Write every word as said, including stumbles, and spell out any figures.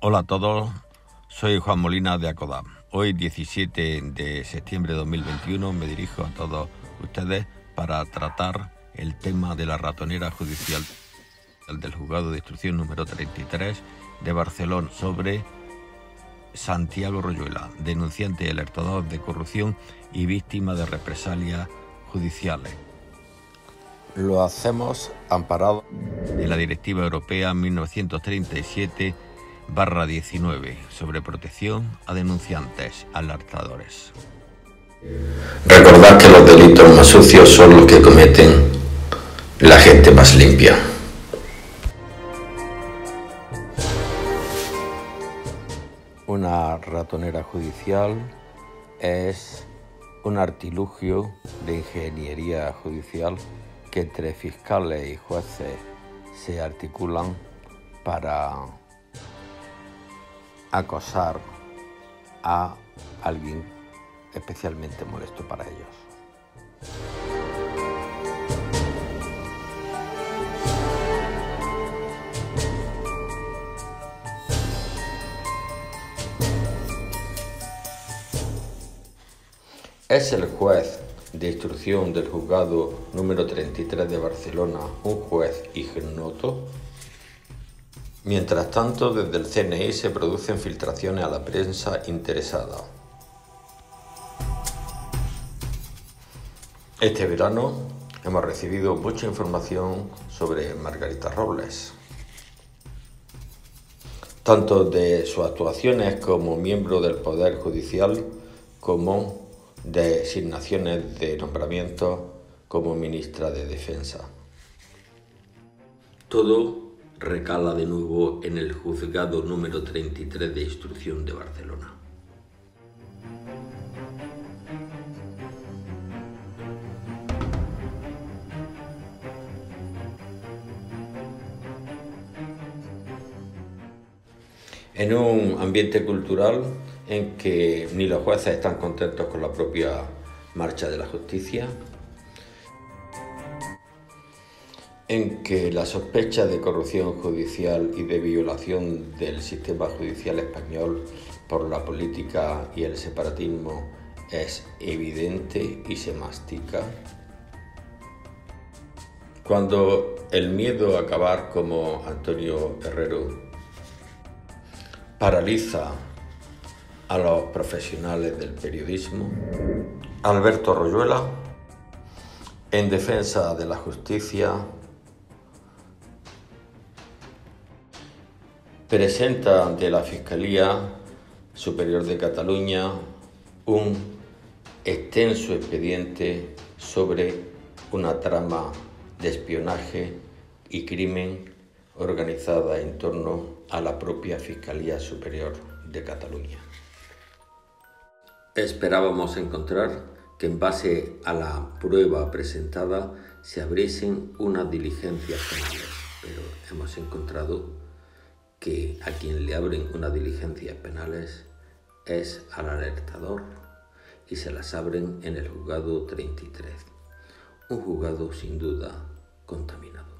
Hola a todos, soy Juan Molina de ACODAP. Hoy, diecisiete de septiembre de dos mil veintiuno, me dirijo a todos ustedes para tratar el tema de la ratonera judicial del Juzgado de Instrucción número treinta y tres de Barcelona sobre Santiago Royuela, denunciante y alertador de corrupción y víctima de represalias judiciales. Lo hacemos amparado en la Directiva Europea mil novecientos treinta y siete barra diecinueve sobre protección a denunciantes alertadores. Recordad que los delitos más sucios son los que cometen la gente más limpia. Una ratonera judicial es un artilugio de ingeniería judicial que entre fiscales y jueces se articulan para acosar a alguien especialmente molesto para ellos. ¿Es el juez de instrucción del juzgado número treinta y tres de Barcelona un juez ignoto? Mientras tanto, desde el C N I se producen filtraciones a la prensa interesada. Este verano hemos recibido mucha información sobre Margarita Robles, tanto de sus actuaciones como miembro del Poder Judicial, como de designaciones de nombramiento como ministra de Defensa. Todo recala de nuevo en el juzgado número treinta y tres de Instrucción de Barcelona. En un ambiente cultural en que ni los jueces están contentos con la propia marcha de la justicia, en que la sospecha de corrupción judicial y de violación del sistema judicial español por la política y el separatismo es evidente y se mastica, cuando el miedo a acabar como Antonio Herrero paraliza a los profesionales del periodismo, Alberto Royuela, en defensa de la justicia, presenta ante la Fiscalía Superior de Cataluña un extenso expediente sobre una trama de espionaje y crimen organizada en torno a la propia Fiscalía Superior de Cataluña. Esperábamos encontrar que en base a la prueba presentada se abriesen unas diligencias penales, pero hemos encontrado que a quien le abren unas diligencias penales es al alertador y se las abren en el juzgado treinta y tres, un juzgado sin duda contaminado.